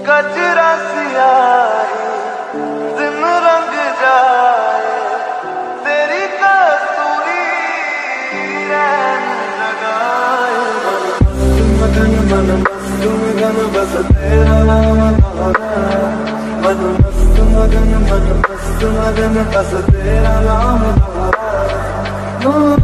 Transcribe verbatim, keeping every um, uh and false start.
कचरा सियाही दिन रंग जाए, तेरी कसूरी रैन लगाए। मगन मन मस्त मगन बस तेरा नाम दोहरा, मन मस्त मगन मन मस्त मगन बस तेरा नाम दोहरा।